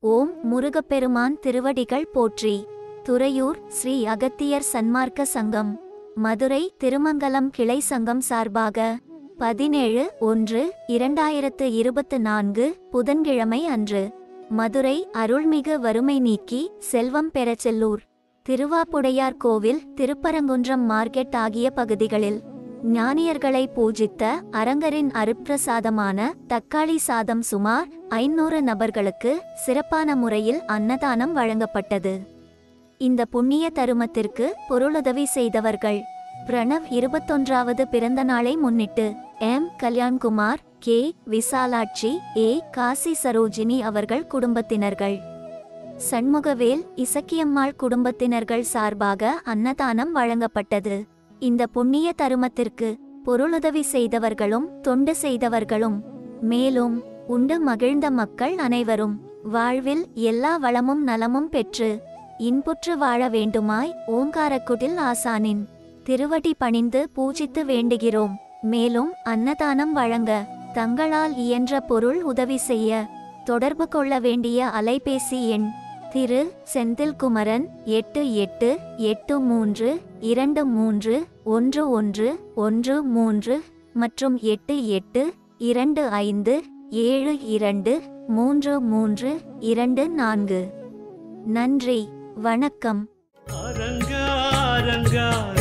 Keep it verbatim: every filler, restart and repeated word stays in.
ஓம் முருகப்பெருமான் திருவடிகள் போற்றி. துறையூர் ஸ்ரீ அகத்தியர் சன்மார்க்க சங்கம் மதுரை திருமங்கலம் கிளை சங்கம் சார்பாக பதினேழு ஒன்று இரண்டாயிரத்து இருபத்து நான்கு புதன்கிழமை அன்று மதுரை அருள்மிகு வறுமை நீக்கி செல்வம் பெறச்செல்லூர் திருவாப்புடையார் கோவில், திருப்பரங்குன்றம் மார்க்கெட் ஆகிய பகுதிகளில் ஞானியர்களை பூஜித்த அரங்கரின் அருட்பிரசாதமான தக்காளி சாதம் சுமார் ஐநூறு நபர்களுக்கு சிறப்பான முறையில் அன்னதானம் வழங்கப்பட்டது. இந்த புண்ணிய தருமத்திற்கு பொருளுதவி செய்தவர்கள்: பிரணவ் இருபத்தொன்றாவது பிறந்த நாளை முன்னிட்டு M Kalyankumar, K Visalakshi, A Kasi Sarojini அவர்கள் குடும்பத்தினர்கள், சண்முகவேல், இசக்கியம்மாள் குடும்பத்தினர்கள் சார்பாக அன்னதானம் வழங்கப்பட்டது. இந்த புண்ணிய தருமத்திற்கு பொருளுதவி செய்தவர்களும் தொண்டு செய்தவர்களும் மேலும் உண்டு மகிழ்ந்த மக்கள் அனைவரும் வாழ்வில் எல்லா வளமும் நலமும் பெற்று இன்புற்று வாழ வேண்டுமாய் ஓங்காரக்குடில் ஆசானின் திருவடி பணிந்து பூஜித்து வேண்டுகிறோம். மேலும் அன்னதானம் வழங்க தங்களால் இயன்ற பொருள் உதவி செய்ய தொடர்பு கொள்ள வேண்டிய அலைபேசி எண்: திரு செந்தில்குமரன் எட்டு எட்டு எட்டு மூன்று இரண்டு மூன்று ஒன்று ஒன்று ஒன்று மூன்று மற்றும் எட்டு எட்டு இரண்டு ஐந்து ஏழு இரண்டு மூன்று மூன்று இரண்டு நான்கு. நன்றி, வணக்கம். அரங்கா அரங்கா